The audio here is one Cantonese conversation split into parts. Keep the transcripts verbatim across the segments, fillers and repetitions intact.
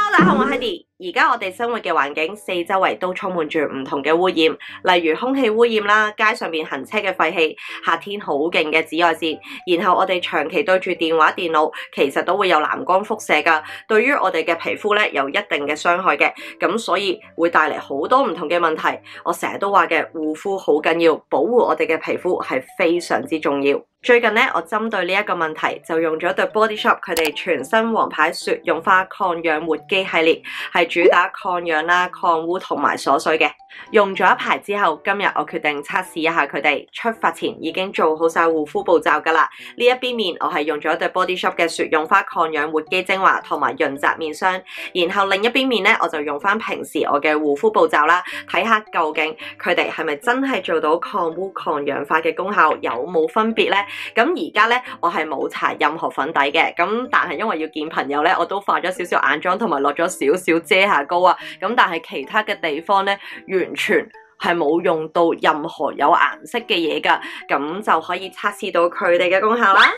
大家好，我係 Hedy。而家我哋生活嘅環境四周圍都充滿住唔同嘅污染，例如空氣污染啦，街上面行車嘅廢氣，夏天好勁嘅紫外線，然後我哋長期對住電話電腦，其實都會有藍光輻射㗎，對於我哋嘅皮膚咧有一定嘅傷害嘅，咁所以會帶嚟好多唔同嘅問題。我成日都話嘅護膚好緊要，保護我哋嘅皮膚係非常之重要。最近咧，我針對呢一個問題就用咗對 Body Shop 佢哋全新王牌雪絨花抗氧活肌系列，係主打抗氧啦、抗污同埋鎖水嘅。用咗一排之後，今日我決定測試一下佢哋。出發前已經做好晒護膚步驟噶啦。呢一邊面我係用咗對 Body Shop 嘅雪絨花抗氧活肌精華同埋潤澤面霜，然後另一邊面咧我就用翻平時我嘅護膚步驟啦，睇下究竟佢哋係咪真係做到抗污抗氧化嘅功效，有冇分別咧？咁而家咧我係冇搽任何粉底嘅，咁但係因為要見朋友咧，我都化咗少少眼妝同埋落咗少少遮瑕膏啊。咁但係其他嘅地方咧，完全係冇用到任何有顏色嘅嘢㗎，咁就可以測試到佢哋嘅功效啦。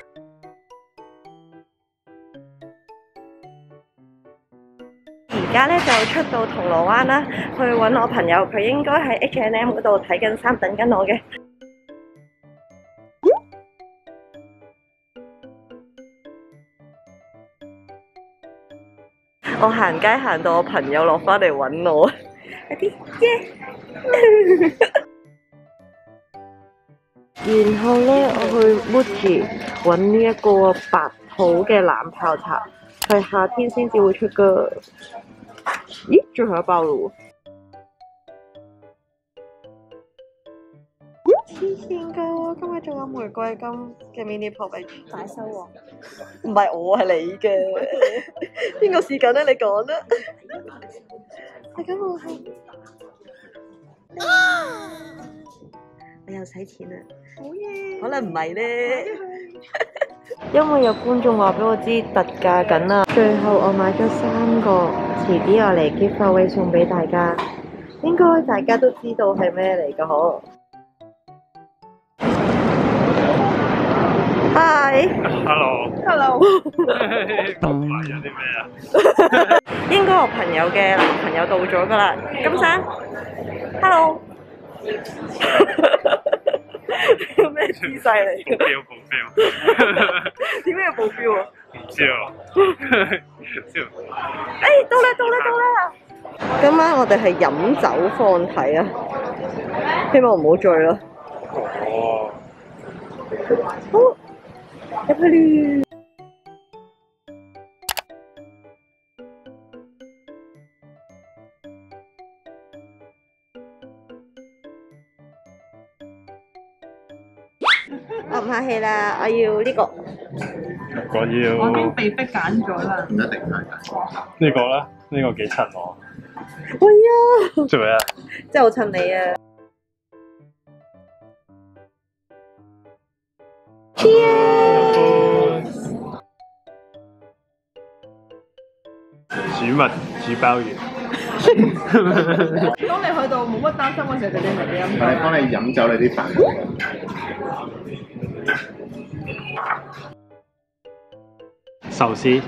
而家咧就出到銅鑼灣啦，去揾我朋友，佢應該喺 H and M 嗰度睇緊衫，等緊我嘅。我行街行到我朋友落返嚟揾我，有啲耶！然後咧，我去 Muji 揾呢一個白土嘅藍泡茶，係夏天先至會出噶。咦，最後一包咯喎！黐線噶，今日仲有玫瑰金嘅 mini pop 嚟快收喎！唔係我係你嘅，邊個試緊咧？你講啦。係咁我係。我又使錢啦！好嘢！可能唔係咧，因為有觀眾話俾我知特價緊啦。最後我買咗三個，遲啲我嚟 give away 送俾大家。應該大家都知道係咩嚟㗎嗬？ Hi，Hello，Hello， 咁快有啲咩啊？ 應該我朋友嘅男朋友到咗噶啦，金生 ，Hello， 有咩姿勢嚟？ 報標報標， 點解要報標啊？ 唔知啊，知啊。 誒，到啦到啦到啦！今晚我哋係飲酒放題啊，希望唔好醉啦。 哦。 好。入去啦！我唔客氣啦，我要呢個。 我要。 我已經被逼揀咗啦。 唔一定係㗎。呢個啦，呢個幾襯我。 喂呀！ 做咩啊？ 真係好襯你啊！ 煮物煮鮑魚。 當你去到冇乜擔心嗰時候，就你咪你飲酒。 係幫你飲酒你啲飯。 壽司。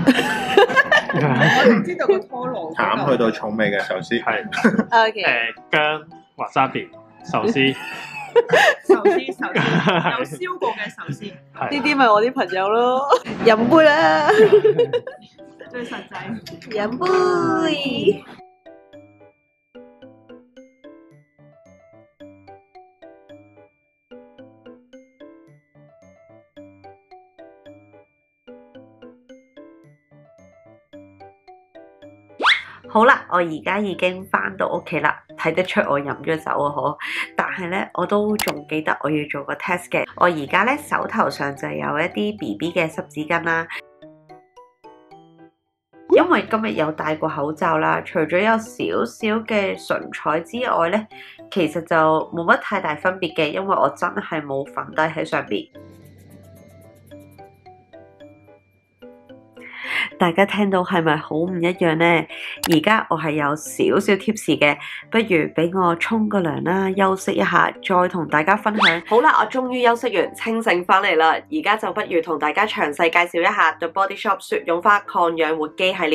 我哋知道個拖羅。 淡去到重味嘅壽司。 係。 OK。 誒薑、華沙別、壽司。 壽司壽司有燒過嘅壽司。 呢啲咪我啲朋友咯，飲杯啦。 最實際。 飲杯。好啦，我而家已經返到屋企啦，睇得出我飲咗酒啊嗬，但係咧我都仲記得我要做個 test 嘅。我而家咧手頭上就有一啲 B B 嘅濕紙巾啦。因為今日有戴過口罩啦，除咗有少少嘅唇彩之外咧，其實就冇乜太大分別嘅，因為我真係冇粉底喺上邊。大家聽到係咪好唔一樣呢？而家我係有少少貼士嘅，不如俾我沖個涼啦，休息一下，再同大家分享。好啦，我終於休息完，清醒翻嚟啦。而家就不如同大家詳細介紹一下 The Body Shop 雪絨花抗氧活肌系列。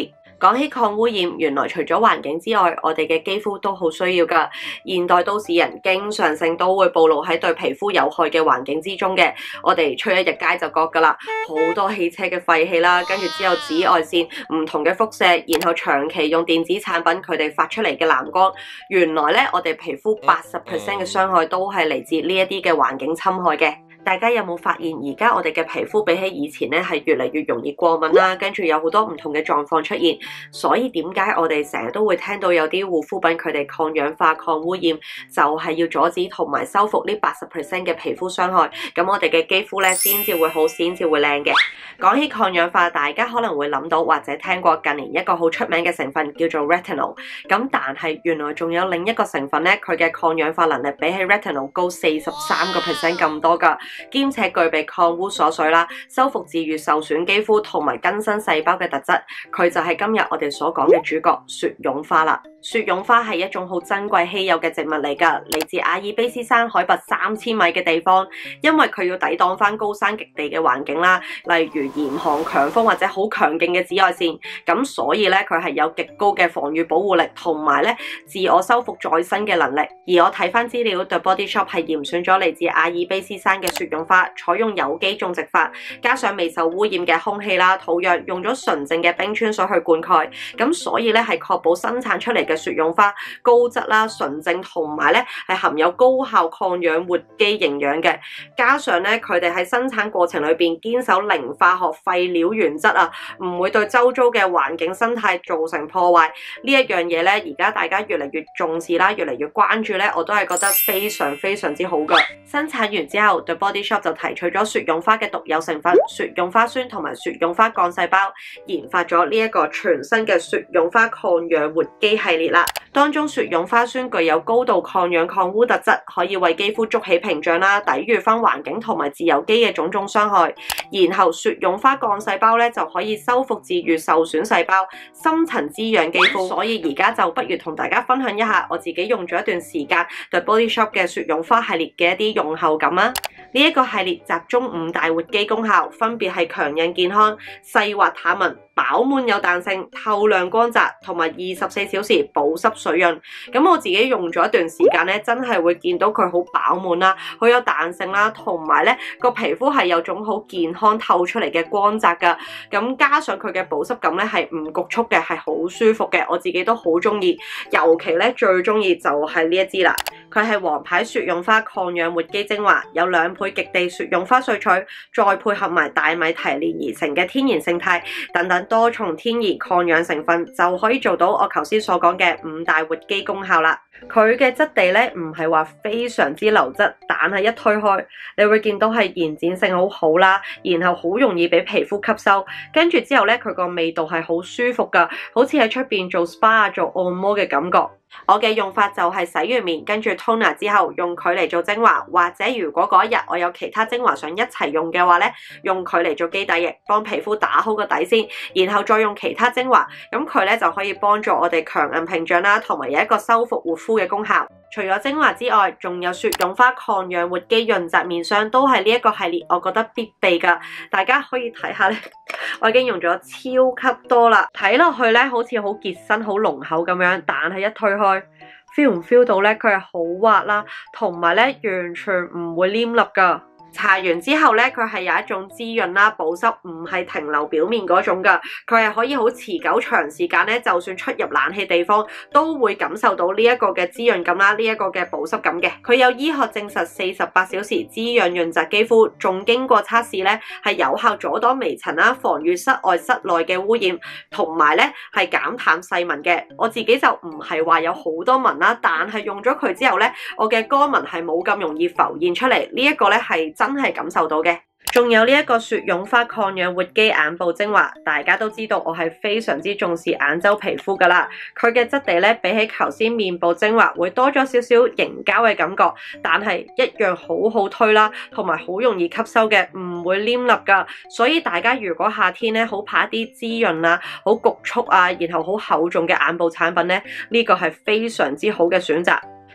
講起抗污染，原來除咗環境之外，我哋嘅肌膚都好需要㗎。現代都市人經常性都會暴露喺對皮膚有害嘅環境之中嘅。我哋出一日街就覺㗎啦，好多汽車嘅廢氣啦，跟住之後紫外線、唔同嘅輻射，然後長期用電子產品佢哋發出嚟嘅藍光，原來咧我哋皮膚八十 percent 嘅傷害都係嚟自呢一啲嘅環境侵害嘅。大家有冇發現而家我哋嘅皮膚比起以前咧係越嚟越容易過敏啦，跟住有好多唔同嘅狀況出現，所以點解我哋成日都會聽到有啲護膚品佢哋抗氧化、抗污染，就係要阻止同埋修復呢八十 percent 嘅皮膚傷害，咁我哋嘅肌膚咧先至會好，先至會靚嘅。講起抗氧化，大家可能會諗到或者聽過近年一個好出名嘅成分叫做 retinol， 咁但係原來仲有另一個成分咧，佢嘅抗氧化能力比起 retinol 高四十三個 percent 咁多㗎。兼且具備抗污鎖水啦、修復治愈受損肌膚同埋更新細胞嘅特質，佢就係今日我哋所講嘅主角雪絨花啦。雪絨花係一種好珍貴稀有嘅植物嚟㗎，嚟自阿爾卑斯山海拔三千米嘅地方，因為佢要抵擋翻高山極地嘅環境啦，例如嚴寒、強風或者好強勁嘅紫外線，咁所以咧佢係有極高嘅防禦保護力同埋咧自我修復再生嘅能力。而我睇翻資料 ，The Body Shop 係嚴選咗嚟自阿爾卑斯山嘅雪絨花，採用有機種植法，加上未受污染嘅空氣啦、土壤，用咗純淨嘅冰川水去灌溉，咁所以咧係確保生產出嚟嘅雪絨花高質啦、純正，同埋咧係含有高效抗氧活肌營養嘅。加上咧佢哋喺生產過程裏邊堅守零化學廢料原則啊，唔會對周遭嘅環境生態造成破壞。呢一樣嘢咧，而家大家越嚟越重視啦，越嚟越關注咧，我都係覺得非常非常之好噶。生產完之後 ，The Body Shop 就提取咗雪絨花嘅獨有成分雪絨花酸同埋雪絨花幹細胞，研發咗呢一個全新嘅雪絨花抗氧活肌系列啦。當中雪絨花酸具有高度抗氧抗污特質，可以為肌膚築起屏障啦，抵禦翻環境同埋自由基嘅種種傷害。然後雪絨花幹細胞咧就可以修復治愈受損細胞，深層滋養肌膚。所以而家就不如同大家分享一下我自己用咗一段時間 The Body Shop 嘅雪絨花系列嘅一啲用後感啊。呢一個系列集中五大活肌功效，分別係強韌健康、細滑淡紋、飽滿有彈性、透亮光澤，同埋二十四小時保濕水潤。咁我自己用咗一段時間咧，真係會見到佢好飽滿啦，好有彈性啦，同埋咧個皮膚係有種好健康透出嚟嘅光澤噶。咁加上佢嘅保濕感咧係唔局促嘅，係好舒服嘅，我自己都好中意。尤其咧最中意就係呢一支啦，佢係王牌雪絨花抗氧活肌精華，有兩倍極地雪絨花萃取，再配合埋大米提煉而成嘅天然勝肽等等多重天然抗氧成分，就可以做到我頭先所講嘅五大活肌功效啦。佢嘅質地咧唔係話非常之流質，但係一推開，你會見到係延展性好好啦，然後好容易俾皮膚吸收，跟住之後咧佢個味道係好舒服噶，好似喺出邊做 S P A 做按摩嘅感覺。我嘅用法就係洗完面跟住 toner 之後用佢嚟做精華，或者如果嗰一日我有其他精華想一齊用嘅話咧，用佢嚟做基底液，幫皮膚打好個底先，然後再用其他精華，咁佢咧就可以幫助我哋強韌屏障啦，同埋有一個修復護膚嘅功效。除咗精華之外，仲有雪絨花抗氧活肌潤澤面霜，都係呢一個系列我覺得必備噶。大家可以睇下咧，我已經用咗超級多啦，睇落去咧好似好結身、好濃厚咁樣，但係一推開 feel 唔 feel 到咧，佢係好滑啦，同埋咧完全唔會黏粒噶。搽完之後咧，佢係有一種滋潤啦、保濕，唔係停留表面嗰種噶，佢係可以好持久長時間咧，就算出入冷氣地方都會感受到呢一個嘅滋潤感啦，呢一個嘅保濕感嘅。佢有醫學證實四十八小時滋養潤澤肌膚，仲經過測試咧係有效阻擋微塵啦，防禦室外室內嘅污染，同埋咧係減淡細紋嘅。我自己就唔係話有好多紋啦，但係用咗佢之後咧，我嘅乾紋係冇咁容易浮現出嚟，呢一個咧係真係感受到嘅。仲有呢一個雪絨花抗氧活肌眼部精華，大家都知道我係非常之重視眼周皮膚噶啦。佢嘅質地咧比起頭先面部精華會多咗少少凝膠嘅感覺，但係一樣好好推啦，同埋好容易吸收嘅，唔會黏粒噶。所以大家如果夏天咧好怕一啲滋潤啊、好局促啊，然後好厚重嘅眼部產品咧，呢個係非常之好嘅選擇。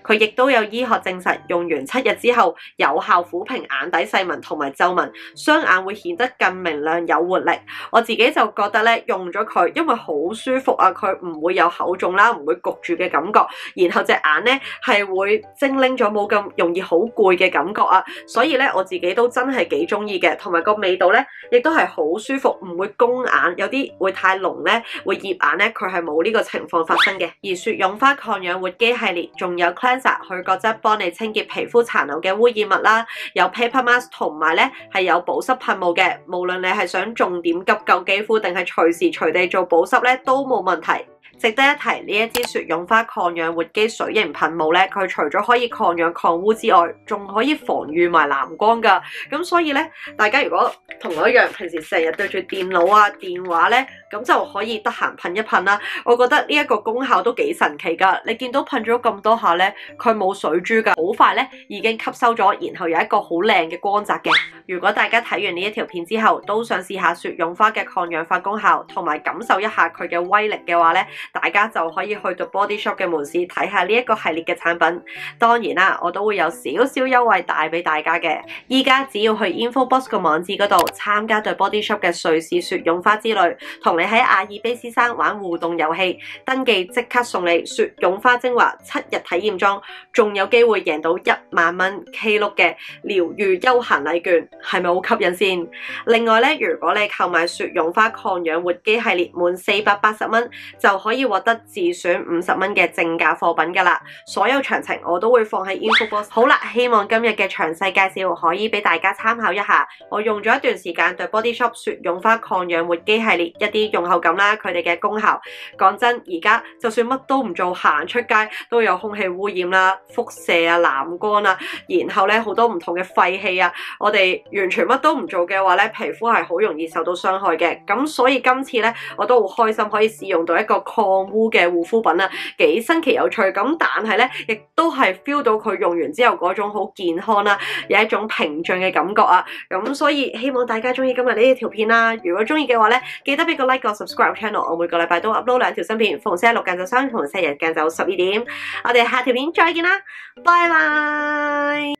佢亦都有醫學證實，用完七日之後有效撫平眼底細紋同埋皺紋，雙眼會顯得更明亮有活力。我自己就覺得咧，用咗佢，因為好舒服啊，佢唔會有厚重啦，唔會焗住嘅感覺，然後隻眼咧係會精靈咗，冇咁容易好攰嘅感覺啊，所以咧我自己都真係幾中意嘅，同埋個味道咧亦都係好舒服，唔會攻眼，有啲會太濃咧會醃眼咧，佢係冇呢個情況發生嘅。而雪絨花抗氧活肌系列仲有 cleanser 去角質幫你清潔皮膚殘留嘅污染物啦，有 paper mask 同埋咧係有保濕噴霧嘅，無論你係想重點急救肌膚定係隨時隨地做保濕咧都冇問題。值得一提，呢一支雪絨花抗氧活肌水型噴霧咧，佢除咗可以抗氧抗污之外，仲可以防禦埋藍光㗎。咁所以咧，大家如果同我一樣，平時成日對住電腦啊、電話咧，咁就可以得閒噴一噴啦。我覺得呢一個功效都幾神奇㗎。你見到噴咗咁多下咧，佢冇水珠㗎，好快咧已經吸收咗，然後有一個好靚嘅光澤嘅。如果大家睇完呢一條片之後，都想試下雪絨花嘅抗氧化功效，同埋感受一下佢嘅威力嘅話咧，大家就可以去到 Body Shop 嘅門市睇下呢一個系列嘅產品。當然啦，我都會有少少優惠帶俾大家嘅。依家只要去 InfoBox 個網址嗰度參加對 Body Shop 嘅瑞士雪絨花之旅，同你喺阿爾卑斯山玩互動遊戲，登記即刻送你雪絨花精華七日體驗裝，仲有機會贏到一萬蚊 Klook 嘅療癒休閒禮券，係咪好吸引先？另外咧，如果你購買雪絨花抗氧活肌系列滿四百八十蚊，就可以獲得自選五十蚊嘅正價貨品㗎啦。所有詳情我都會放喺 InfoBox。好啦，希望今日嘅詳細介紹可以俾大家參考一下。我用咗一段時間對 Body Shop 雪絨花抗氧活肌系列一啲用後感啦，佢哋嘅功效。講真，而家就算乜都唔做，行出街都有空氣污染啦、輻射啊、藍光啊，然後咧好多唔同嘅廢氣啊，我哋完全乜都唔做嘅話咧，皮膚係好容易受到傷害嘅。咁所以今次咧，我都好開心可以試用到一個抗污嘅護膚品啊，幾新奇有趣。咁但係咧，亦都係 feel 到佢用完之後嗰種好健康啦，有一種屏障嘅感覺啊。咁所以希望大家中意今日呢一條片啦。如果中意嘅話咧，記得俾個 like 個 subscribe channel。我每個禮拜都 upload 兩條新片，逢星期六晏晝三同星期日晏晝十二點。我哋下條片再見啦，拜拜。